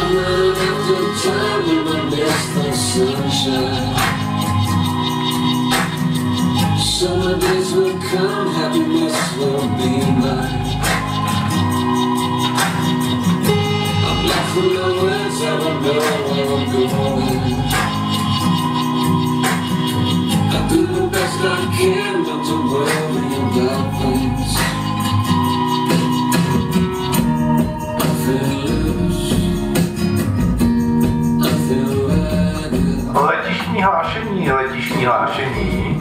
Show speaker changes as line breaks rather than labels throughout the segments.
I'm running after time when I miss the sunshine. Summer days will come, happiness will be mine. I'm left with no words, I don't know where I'm going. I do the best I can not to worry about things. I feel loose, I feel ragged.
Letištní hlášení.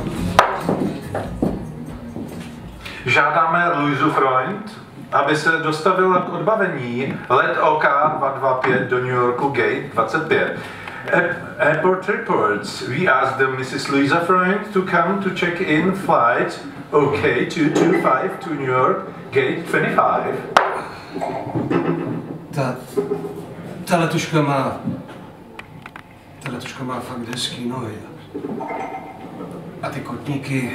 Žádáme Luisu Freund, aby se dostavila k odbavení let OK 225 do New Yorku Gate 25. Airport reports. We asked the Mrs. Luisa Freund to come to check in flight OK 225 to New York Gate 25.
Ta letuška má fakt hezký nohy. A ty kotníky...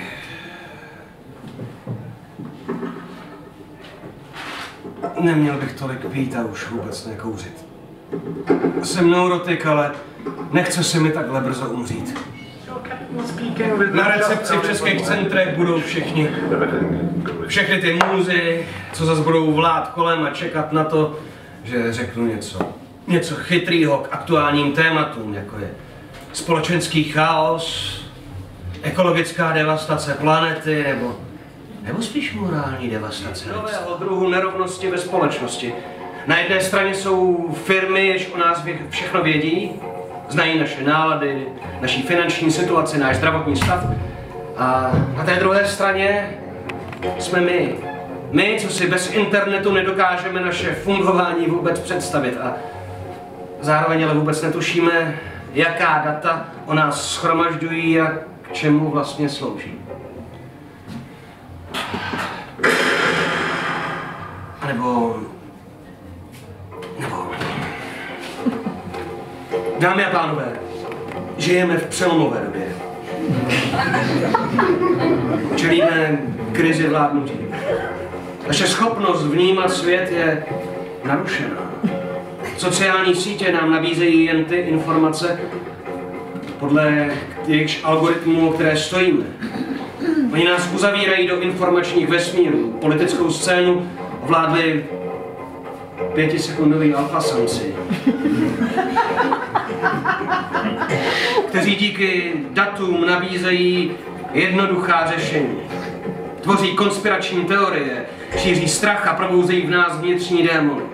Neměl bych tolik pít a už vůbec nekouřit. Jsem neurotik, ale nechce se mi takhle brzo umřít. Na recepci v českých centrech budou všechny ty můzy, co zas budou vlát kolem a čekat na to, že řeknu něco chytrýho k aktuálním tématům, jako je společenský chaos, ekologická devastace planety nebo spíš morální devastace nového druhu nerovnosti ve společnosti. Na jedné straně jsou firmy, jež o nás všechno vědí, znají naše nálady, naší finanční situaci, náš zdravotní stav. A na té druhé straně jsme my. My, co si bez internetu nedokážeme naše fungování vůbec představit a zároveň ale vůbec netušíme, jaká data o nás shromažďují a k čemu vlastně slouží. Nebo... Dámy a pánové, žijeme v přelomové době. Čelíme krizi vládnutí. Naše schopnost vnímat svět je narušená. Sociální sítě nám nabízejí jen ty informace, podle jejichž algoritmů, o které stojíme. Oni nás uzavírají do informačních vesmírů. Politickou scénu ovládli 5sekundoví alfasamci, kteří díky datům nabízejí jednoduchá řešení. Tvoří konspirační teorie, šíří strach a probouzejí v nás vnitřní démony.